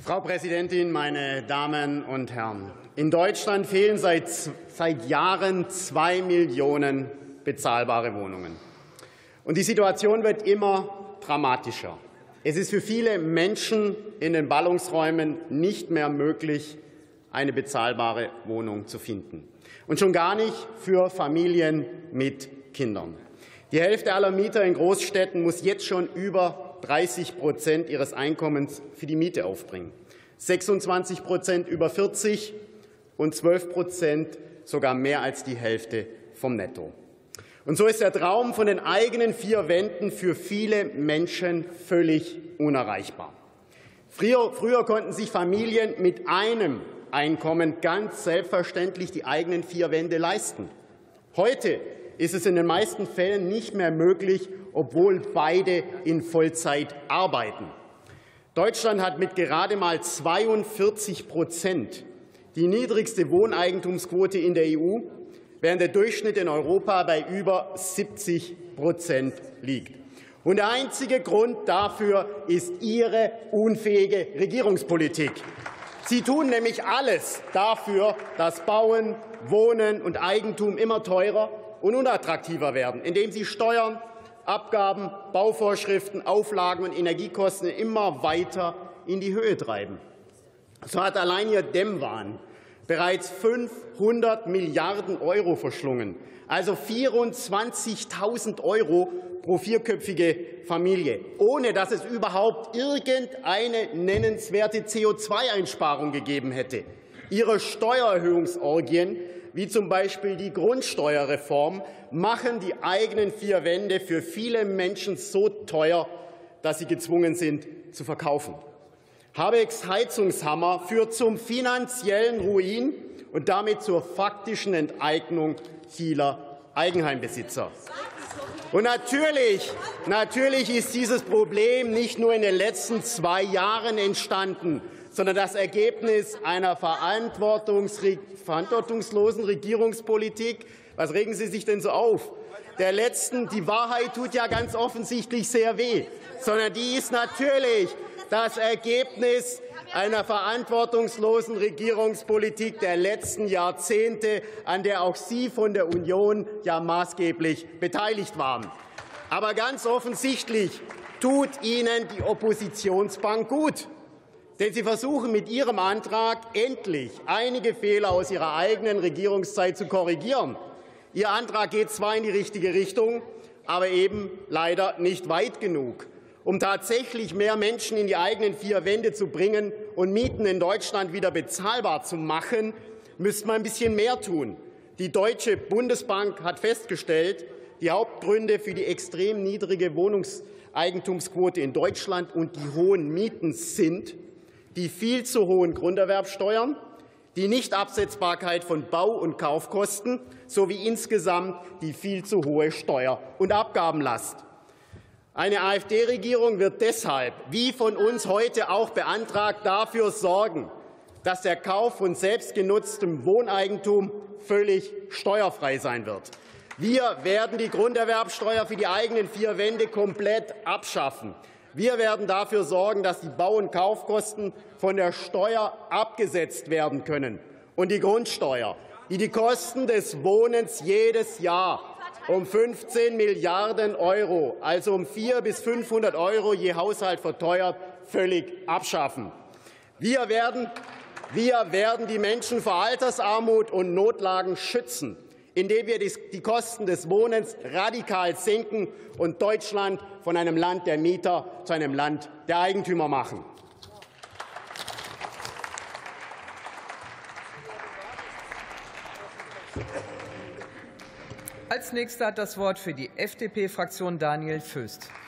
Frau Präsidentin, meine Damen und Herren! In Deutschland fehlen seit Jahren 2 Millionen bezahlbare Wohnungen. Und die Situation wird immer dramatischer. Es ist für viele Menschen in den Ballungsräumen nicht mehr möglich, eine bezahlbare Wohnung zu finden. Und schon gar nicht für Familien mit Kindern. Die Hälfte aller Mieter in Großstädten muss jetzt schon über 30% ihres Einkommens für die Miete aufbringen, 26% über 40% und 12% sogar mehr als die Hälfte vom Netto. Und so ist der Traum von den eigenen 4 Wänden für viele Menschen völlig unerreichbar. Früher konnten sich Familien mit einem Einkommen ganz selbstverständlich die eigenen 4 Wände leisten. Heute ist es in den meisten Fällen nicht mehr möglich, obwohl beide in Vollzeit arbeiten. Deutschland hat mit gerade mal 42% die niedrigste Wohneigentumsquote in der EU, während der Durchschnitt in Europa bei über 70% liegt. Und der einzige Grund dafür ist Ihre unfähige Regierungspolitik. Sie tun nämlich alles dafür, dass Bauen, Wohnen und Eigentum immer teurer und unattraktiver werden, indem Sie Steuern, Abgaben, Bauvorschriften, Auflagen und Energiekosten immer weiter in die Höhe treiben. So hat allein Ihr Dämmwahn bereits 500 Milliarden € verschlungen, also 24.000 € pro vierköpfige Familie, ohne dass es überhaupt irgendeine nennenswerte CO2-Einsparung gegeben hätte. Ihre Steuererhöhungsorgien, wie zum Beispiel die Grundsteuerreform, machen die eigenen 4 Wände für viele Menschen so teuer, dass sie gezwungen sind, zu verkaufen. Habecks Heizungshammer führt zum finanziellen Ruin und damit zur faktischen Enteignung vieler Eigenheimbesitzer. Und natürlich ist dieses Problem nicht nur in den letzten 2 Jahren entstanden, sondern das Ergebnis einer verantwortungslosen Regierungspolitik. Was regen Sie sich denn so auf? Die Wahrheit tut ja ganz offensichtlich sehr weh, sondern die ist natürlich das Ergebnis einer verantwortungslosen Regierungspolitik der letzten Jahrzehnte, an der auch Sie von der Union ja maßgeblich beteiligt waren. Aber ganz offensichtlich tut Ihnen die Oppositionsbank gut. Denn Sie versuchen mit Ihrem Antrag endlich einige Fehler aus Ihrer eigenen Regierungszeit zu korrigieren. Ihr Antrag geht zwar in die richtige Richtung, aber eben leider nicht weit genug. Um tatsächlich mehr Menschen in die eigenen 4 Wände zu bringen und Mieten in Deutschland wieder bezahlbar zu machen, müsste man ein bisschen mehr tun. Die Deutsche Bundesbank hat festgestellt, die Hauptgründe für die extrem niedrige Wohnungseigentumsquote in Deutschland und die hohen Mieten sind die viel zu hohen Grunderwerbsteuern, die Nichtabsetzbarkeit von Bau- und Kaufkosten sowie insgesamt die viel zu hohe Steuer- und Abgabenlast. Eine AfD-Regierung wird deshalb, wie von uns heute auch beantragt, dafür sorgen, dass der Kauf von selbstgenutztem Wohneigentum völlig steuerfrei sein wird. Wir werden die Grunderwerbsteuer für die eigenen 4 Wände komplett abschaffen. Wir werden dafür sorgen, dass die Bau- und Kaufkosten von der Steuer abgesetzt werden können. Und die Grundsteuer, die die Kosten des Wohnens jedes Jahr um 15 Milliarden €, also um 400 bis 500 € je Haushalt verteuert, völlig abschaffen. Wir werden die Menschen vor Altersarmut und Notlagen schützen, indem wir die Kosten des Wohnens radikal senken und Deutschland von einem Land der Mieter zu einem Land der Eigentümer machen. Als Nächster hat das Wort für die FDP-Fraktion Daniel Föst.